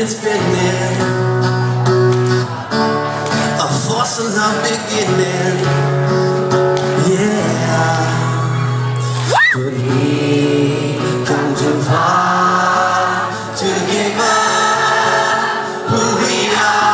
it's spinning, a force of love beginning. Yeah, but he comes too far to give up who we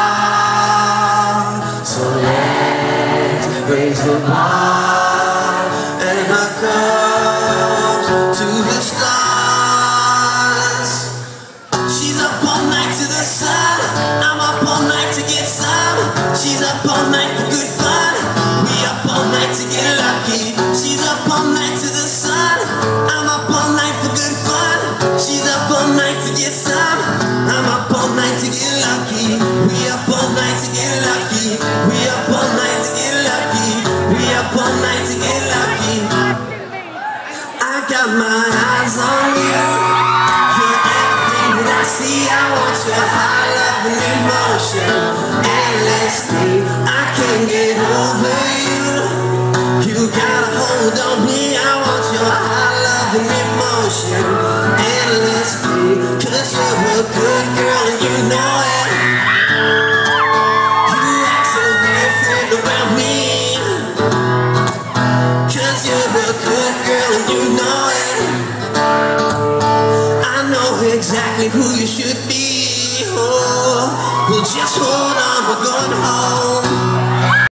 are. So let's raise the bar and our cups to the stars. She's up all night to the sun, I'm up all night to get some. She's up all night for good fun, we up all night to get lucky. She's up all night to the sun, I'm up all night for good fun. She's up all night to get some, I'm up all night to get lucky. We up all night to get lucky, we up all night to get lucky, we up all night to get lucky. I got my eyes on you, you're everything that I see. I want your high love and emotion endlessly. I can't get over you, you got a hold on me. I want your high love and emotion endlessly. Cause you're a good girl and you know it. You act so different around me, cause you're a good girl and you know it. I know exactly who you should be. Oh, well just hold on, we're going home.